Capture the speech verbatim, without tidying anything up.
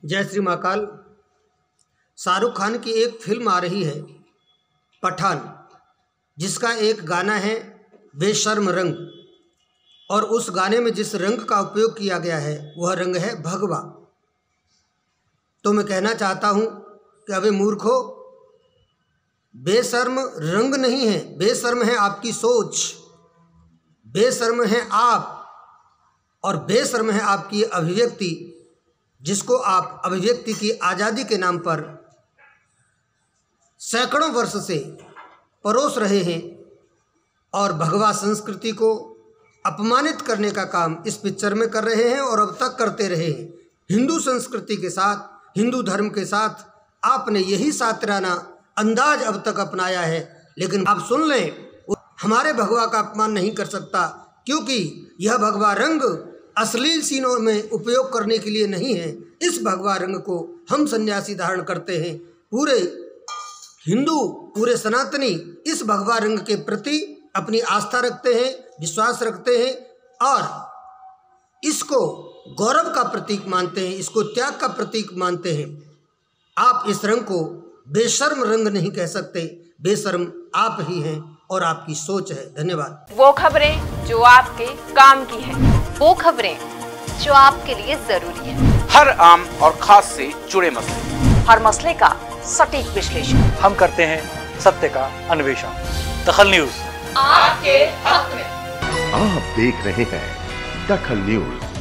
जय श्री महाकाल। शाहरुख खान की एक फिल्म आ रही है पठान, जिसका एक गाना है बेशर्म रंग, और उस गाने में जिस रंग का उपयोग किया गया है वह रंग है भगवा। तो मैं कहना चाहता हूँ कि अबे मूर्खो, बेशर्म रंग नहीं है, बेशर्म है आपकी सोच, बेशर्म है आप, और बेशर्म है आपकी अभिव्यक्ति, जिसको आप अभिव्यक्ति की आज़ादी के नाम पर सैकड़ों वर्ष से परोस रहे हैं और भगवा संस्कृति को अपमानित करने का काम इस पिक्चर में कर रहे हैं और अब तक करते रहे हैं। हिंदू संस्कृति के साथ, हिंदू धर्म के साथ आपने यही सातिराना अंदाज अब तक अपनाया है, लेकिन आप सुन लें, हमारे भगवा का अपमान नहीं कर सकता, क्योंकि यह भगवा रंग अश्लील सीनों में उपयोग करने के लिए नहीं है। इस भगवा रंग को हम सन्यासी धारण करते हैं। पूरे हिंदू, पूरे सनातनी इस भगवा रंग के प्रति अपनी आस्था रखते हैं, विश्वास रखते हैं और इसको गौरव का प्रतीक मानते हैं, इसको त्याग का प्रतीक मानते हैं। आप इस रंग को बेशर्म रंग नहीं कह सकते, बेशर्म आप ही हैं और आपकी सोच है। धन्यवाद। वो खबरें जो आपके काम की है, वो खबरें जो आपके लिए जरूरी है, हर आम और खास से जुड़े मसले, हर मसले का सटीक विश्लेषण हम करते हैं सत्य का अन्वेषण। दखल न्यूज आपके हक में। आप देख रहे हैं दखल न्यूज।